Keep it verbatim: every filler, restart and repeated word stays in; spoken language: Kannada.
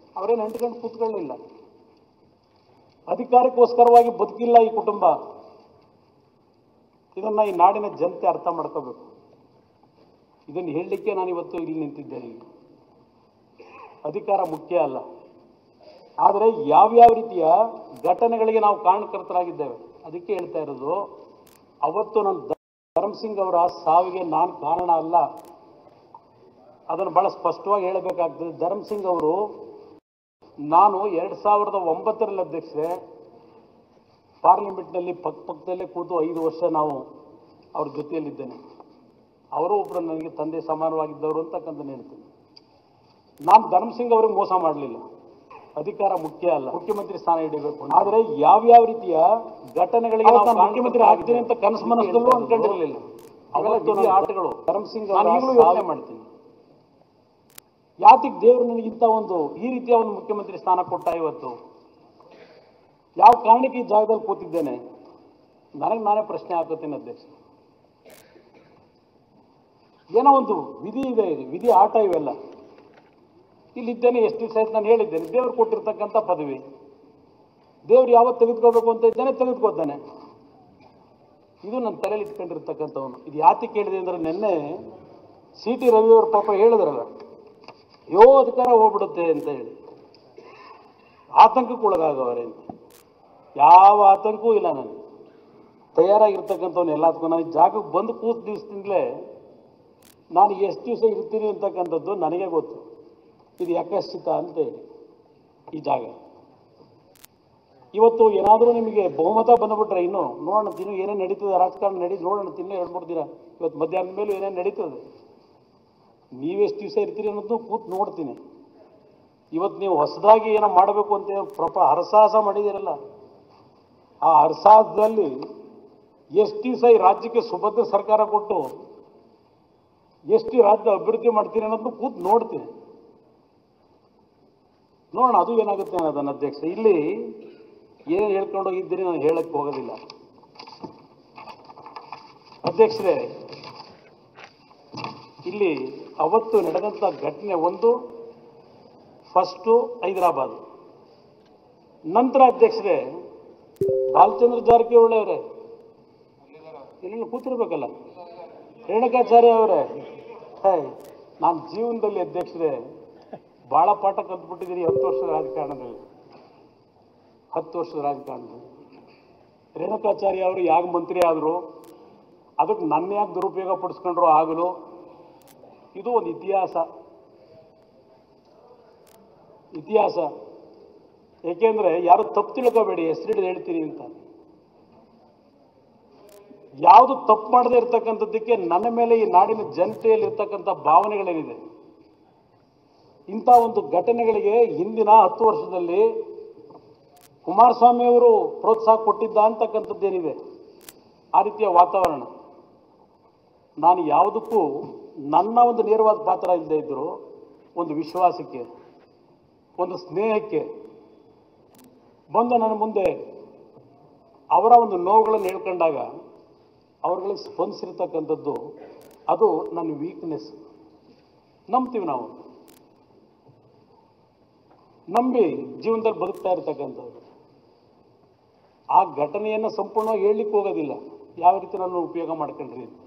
ಅವರೇನು ಅಂಟ್ಕೊಂಡು ಕೂತ್ಕೊಳ್ಳಿಲ್ಲ. ಅಧಿಕಾರಕ್ಕೋಸ್ಕರವಾಗಿ ಬದುಕಿಲ್ಲ ಈ ಕುಟುಂಬ. ಇದನ್ನ ಈ ನಾಡಿನ ಜನತೆ ಅರ್ಥ ಮಾಡ್ಕೋಬೇಕು. ಇದನ್ನು ಹೇಳಲಿಕ್ಕೆ ನಾನು ಇವತ್ತು ಇಲ್ಲಿ ನಿಂತಿದ್ದೇನೆ. ಅಧಿಕಾರ ಮುಖ್ಯ ಅಲ್ಲ, ಆದರೆ ಯಾವ್ಯಾವ ರೀತಿಯ ಘಟನೆಗಳಿಗೆ ನಾವು ಕಾರಣಕರ್ತರಾಗಿದ್ದೇವೆ ಅದಕ್ಕೆ ಹೇಳ್ತಾ ಇರೋದು. ಅವತ್ತು ನನ್ನ ಧರ್ಮಸಿಂಗ್ ಅವರ ಸಾವಿಗೆ ನಾನು ಕಾರಣ ಅಲ್ಲ, ಅದನ್ನು ಬಹಳ ಸ್ಪಷ್ಟವಾಗಿ ಹೇಳಬೇಕಾಗ್ತದೆ. ಧರ್ಮಸಿಂಗ್ ಅವರು, ನಾನು ಎರಡು ಸಾವಿರದ ಒಂಬತ್ತರಲ್ಲಿ ಅಧ್ಯಕ್ಷರೇ ಪಾರ್ಲಿಮೆಂಟ್ನಲ್ಲಿ ಪಕ್ಕ ಪಕ್ಕದಲ್ಲೇ ಕೂತು ಐದು ವರ್ಷ ನಾವು ಅವ್ರ ಜೊತೆಯಲ್ಲಿದ್ದೇನೆ. ಅವರು ಒಬ್ಬರು ನನಗೆ ತಂದೆ ಸಮಾನವಾಗಿದ್ದವರು ಅಂತಕ್ಕಂಥ ಹೇಳ್ತೀನಿ. ನಾನು ಧರ್ಮಸಿಂಗ್ ಅವ್ರಿಗೆ ಮೋಸ ಮಾಡಲಿಲ್ಲ. ಅಧಿಕಾರ ಮುಖ್ಯ ಅಲ್ಲ, ಮುಖ್ಯಮಂತ್ರಿ ಸ್ಥಾನ ಹಿಡಿಬೇಕು. ಆದರೆ ಯಾವ್ಯಾವ ರೀತಿಯ ಘಟನೆಗಳಿಗೆ ನಾನು ಮುಖ್ಯಮಂತ್ರಿ ಆಗ್ತೀನಿ ಅಂತ ಕನಸು ಮನಸ್ಸಲ್ಲೂ ಅನ್ಕೊಂಡಿರಲಿಲ್ಲ. ಅವತ್ತು ನನ್ನ ಆಟಗಳು ಧರ್ಮಸಿಂಗ್ ನಾನು ಈಗಲೂ ಯೋಚನೆ ಮಾಡ್ತೀನಿ, ಯಾತಿಗೆ ದೇವರು ನನಗಿಂತ ಒಂದು ಈ ರೀತಿಯ ಒಂದು ಮುಖ್ಯಮಂತ್ರಿ ಸ್ಥಾನ ಕೊಟ್ಟ. ಇವತ್ತು ಯಾವ ಕಾರಣಕ್ಕೆ ಈ ಜಾಗದಲ್ಲಿ ಕೂತಿದ್ದೇನೆ ನನಗೆ ನಾನೇ ಪ್ರಶ್ನೆ ಹಾಕೋತೀನಿ ಅಧ್ಯಕ್ಷ. ಏನೋ ಒಂದು ವಿಧಿ ಇದೆ, ವಿಧಿ ಆಟ ಇವೆಲ್ಲ. ಇಲ್ಲಿದ್ದೇನೆ ಎಷ್ಟು ದಿವಸ ಆಯ್ತು ನಾನು ಹೇಳಿದ್ದೇನೆ, ದೇವ್ರು ಕೊಟ್ಟಿರ್ತಕ್ಕಂಥ ಪದವಿ ದೇವ್ರು ಯಾವತ್ತು ತೆಗೆದುಕೋಬೇಕು ಅಂತ ಇದ್ದಾನೆ ತೆಗೆದುಕೋತಾನೆ. ಇದು ನನ್ನ ತಲೆಯಲ್ಲಿ ಇಟ್ಕೊಂಡಿರ್ತಕ್ಕಂಥವನು. ಇದು ಯಾತಿ ಕೇಳಿದೆ ಅಂದರೆ, ನಿನ್ನೆ ಸಿ ಟಿ ರವಿಯವರು ಪಾಪ ಹೇಳಿದ್ರಲ್ಲ, ಯೋ ಅಧಿಕಾರ ಹೋಗ್ಬಿಡುತ್ತೆ ಅಂತ ಹೇಳಿ ಆತಂಕಕ್ಕೆ ಒಳಗಾಗವರೆ ಅಂತ. ಯಾವ ಆತಂಕವೂ ಇಲ್ಲ, ನನಗೆ ತಯಾರಾಗಿರ್ತಕ್ಕಂಥವ್ನು ಎಲ್ಲದಕ್ಕೂ. ನಾನು ಜಾಗಕ್ಕೆ ಬಂದು ಕೂತ ದಿವಸದಿಂದಲೇ ನಾನು ಎಷ್ಟು ದಿವಸ ಇರ್ತೀನಿ ಅಂತಕ್ಕಂಥದ್ದು ನನಗೆ ಗೊತ್ತು. ಇದು ಯಾಕಶ್ಚಿತ ಅಂತ ಹೇಳಿ ಈ ಜಾಗ. ಇವತ್ತು ಏನಾದರೂ ನಿಮಗೆ ಬಹುಮತ ಬಂದುಬಿಟ್ರೆ ಇನ್ನು ನೋಡೋಣ, ತಿನ್ನು ಏನೇನು ನಡೀತದೆ ರಾಜಕಾರಣ ನಡೀತು ನೋಡೋಣ. ತಿನ್ನೋ ಎರಡು ಮೂರು ದಿನ ಇವತ್ತು ಮಧ್ಯಾಹ್ನದ ಮೇಲೂ ಏನೇನು ನಡೀತದೆ, ನೀವೆಷ್ಟು ದಿವಸ ಇರ್ತೀರಿ ಅನ್ನೋದು ಕೂತು ನೋಡ್ತೀನಿ. ಇವತ್ತು ನೀವು ಹೊಸದಾಗಿ ಏನೋ ಮಾಡಬೇಕು ಅಂತ ಪ್ರಪ ಹರಸಾಹಸ ಮಾಡಿದ್ದೀರಲ್ಲ, ಆ ಹರಸಾಹಸದಲ್ಲಿ ಎಷ್ಟು ದಿವಸ ಈ ರಾಜ್ಯಕ್ಕೆ ಸುಭದ್ರ ಸರ್ಕಾರ ಕೊಟ್ಟು ಎಷ್ಟು ರಾಜ್ಯ ಅಭಿವೃದ್ಧಿ ಮಾಡ್ತೀನಿ ಅನ್ನೋದನ್ನು ಕೂತು ನೋಡ್ತೀನಿ. ನೋಡೋಣ ಅದು ಏನಾಗುತ್ತೆ ಅನ್ನೋದನ್ನ ಅಧ್ಯಕ್ಷ. ಇಲ್ಲಿ ಏನು ಹೇಳ್ಕೊಂಡು ಹೋಗಿದ್ದೀರಿ ನಾನು ಹೇಳಕ್ಕೆ ಹೋಗೋದಿಲ್ಲ ಅಧ್ಯಕ್ಷರೇ. ಇಲ್ಲಿ ಅವತ್ತು ನಡೆದಂಥ ಘಟನೆ ಒಂದು, ಫಸ್ಟು ಹೈದರಾಬಾದ್, ನಂತರ ಅಧ್ಯಕ್ಷರೇ ಬಾಲಚಂದ್ರ ಜಾರಕಿಹೊಳಿ ಅವರೇ ಇಲ್ಲಿ ಕೂತಿರ್ಬೇಕಲ್ಲ, ರೇಣುಕಾಚಾರ್ಯ ಅವರೇ, ನಾನು ಜೀವನದಲ್ಲಿ ಅಧ್ಯಕ್ಷರೇ ಭಾಳ ಪಾಠ ಕಲ್ತ್ಬಿಟ್ಟಿದ್ದೀರಿ ಹತ್ತು ವರ್ಷದ ರಾಜಕಾರಣದಲ್ಲಿ. ಹತ್ತು ವರ್ಷದ ರಾಜಕಾರಣದಲ್ಲಿ ರೇಣುಕಾಚಾರ್ಯ ಅವರು ಯಾಕೆ ಮಂತ್ರಿ ಆದರು, ಅದಕ್ಕೆ ನನ್ನ ಯಾಕೆ ದುರುಪಯೋಗ ಪಡಿಸ್ಕೊಂಡ್ರು ಆಗಲು. ಇದು ಒಂದು ಇತಿಹಾಸ ಇತಿಹಾಸ ಏಕೆಂದರೆ ಯಾರು ತಪ್ಪು ತಿಳ್ಕೋಬೇಡಿ, ಹೆಸರಿಡಿದು ಹೇಳ್ತೀನಿ ಅಂತ. ಯಾವುದು ತಪ್ಪು ಮಾಡದೇ ಇರ್ತಕ್ಕಂಥದ್ದಕ್ಕೆ ನನ್ನ ಮೇಲೆ ಈ ನಾಡಿನ ಜನತೆಯಲ್ಲಿ ಇರ್ತಕ್ಕಂಥ ಭಾವನೆಗಳೇನಿದೆ, ಇಂಥ ಒಂದು ಘಟನೆಗಳಿಗೆ ಹಿಂದಿನ ಹತ್ತು ವರ್ಷದಲ್ಲಿ ಕುಮಾರಸ್ವಾಮಿ ಅವರು ಪ್ರೋತ್ಸಾಹ ಕೊಟ್ಟಿದ್ದ ಅಂತಕ್ಕಂಥದ್ದೇನಿದೆ, ಆ ರೀತಿಯ ವಾತಾವರಣ. ನಾನು ಯಾವುದಕ್ಕೂ ನನ್ನ ಒಂದು ನೇರವಾದ ಪಾತ್ರ ಇಲ್ಲದೆ ಇದ್ದರೂ ಒಂದು ವಿಶ್ವಾಸಕ್ಕೆ, ಒಂದು ಸ್ನೇಹಕ್ಕೆ ಬಂದು ನನ್ನ ಮುಂದೆ ಅವರ ಒಂದು ನೋವುಗಳನ್ನು ಹೇಳ್ಕೊಂಡಾಗ ಅವ್ರುಗಳಿಗೆ ಸ್ಪಂದಿಸಿರ್ತಕ್ಕಂಥದ್ದು ಅದು ನನ್ನ ವೀಕ್ನೆಸ್. ನಂಬ್ತೀವಿ ನಾವು, ನಂಬಿ ಜೀವನದಲ್ಲಿ ಬದುಕ್ತಾ ಇರ್ತಕ್ಕಂಥದ್ದು. ಆ ಘಟನೆಯನ್ನು ಸಂಪೂರ್ಣವಾಗಿ ಹೇಳಲಿಕ್ಕೆ ಹೋಗೋದಿಲ್ಲ ಯಾವ ರೀತಿ ನಾನು ಉಪಯೋಗ ಮಾಡ್ಕೊಂಡ್ರಿ.